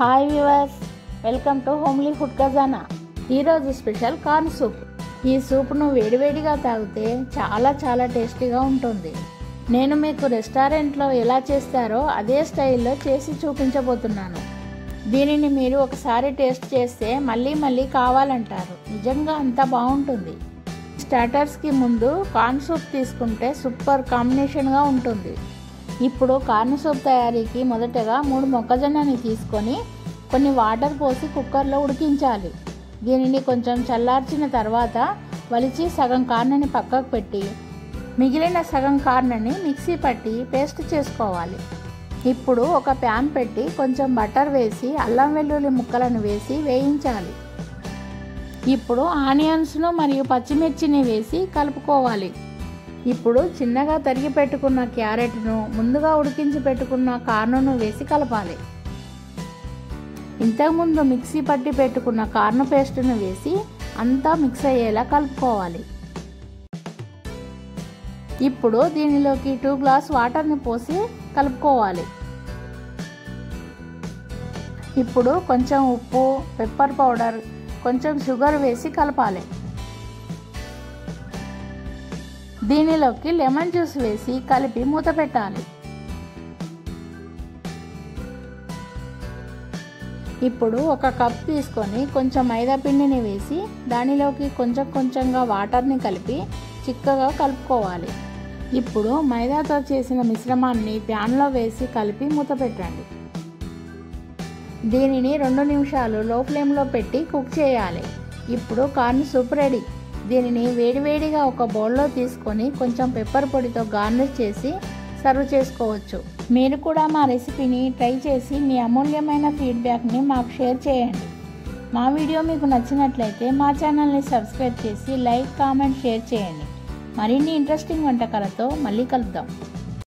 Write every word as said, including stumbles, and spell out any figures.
Hi viewers, welcome to homely food Khazana. ఈరోజు special corn soup. ఈ సూప్ను వేడివేడిగా తాగితే చాలా చాలా టేస్టీగా ఉంటుంది. నేను మీకు రెస్టారెంట్లో ఎలా చేస్తారో అదే స్టైల్లో చేసి చూపించబోతున్నాను. దీనిని మీరు ఒకసారి టేస్ట్ చేస్తే మళ్ళీ మళ్ళీ కావాలంటారు. నిజంగా అంత బాగుంటుంది. స్టార్టర్స్కి ముందు కార్న్ సూప్ తీసుకుంటే సూపర్ కాంబినేషన్గా ఉంటుంది. ఇప్పుడు కార్న్ సూప్ తయారీకి మొదటగా మూడు మొక్కజొన్నని తీసుకొని కొన్ని వాటర్ పోసి కుక్కర్లో ఉడికించాలి. దీనిని కొంచెం చల్లార్చిన తర్వాత వలిచి సగం కార్న్ని పక్కకు పెట్టి మిగిలిన సగం కార్న్ని మిక్సీ పట్టి పేస్ట్ చేసుకోవాలి. ఇప్పుడు ఒక ప్యాన్ పెట్టి కొంచెం బటర్ వేసి అల్లం వెల్లుల్లి ముక్కలను వేసి వేయించాలి. ఇప్పుడు ఆనియన్స్ను మరియు పచ్చిమిర్చిని వేసి కలుపుకోవాలి. ఇప్పుడు చిన్నగా తరిగి పెట్టుకున్న క్యారెట్ను ముందుగా ఉడికించి పెట్టుకున్న కార్న్ను వేసి కలపాలి. ఇంతకుముందు మిక్సీ పట్టి పెట్టుకున్న కార్న్ పేస్ట్ను వేసి అంతా మిక్స్ అయ్యేలా కలుపుకోవాలి. ఇప్పుడు దీనిలోకి టూ గ్లాస్ వాటర్ని పోసి కలుపుకోవాలి. ఇప్పుడు కొంచెం ఉప్పు, పెప్పర్ పౌడర్, కొంచెం షుగర్ వేసి కలపాలి. దీనిలోకి లెమన్ జ్యూస్ వేసి కలిపి మూత పెట్టాలి. ఇప్పుడు ఒక కప్ తీసుకొని కొంచెం మైదా పిండిని వేసి దానిలోకి కొంచెం కొంచెంగా వాటర్ని కలిపి చిక్కగా కలుపుకోవాలి. ఇప్పుడు మైదాతో చేసిన మిశ్రమాన్ని ప్యాన్లో వేసి కలిపి మూత పెట్టండి. దీనిని రెండు నిమిషాలు లో ఫ్లేమ్లో పెట్టి కుక్ చేయాలి. ఇప్పుడు కార్న్ సూప్ రెడీ. దీనిని వేడివేడిగా ఒక బౌల్లో తీసుకొని కొంచెం పెప్పర్ పొడితో గార్నిష్ చేసి సర్వ్ చేసుకోవచ్చు. మీరు కూడా మా రెసిపీని ట్రై చేసి మీ అమూల్యమైన ఫీడ్బ్యాక్ని మాకు షేర్ చేయండి. మా వీడియో మీకు నచ్చినట్లయితే మా ఛానల్ని సబ్స్క్రైబ్ చేసి లైక్, కామెంట్, షేర్ చేయండి. మరిన్ని ఇంట్రెస్టింగ్ వంటకాలతో మళ్ళీ కలుద్దాం.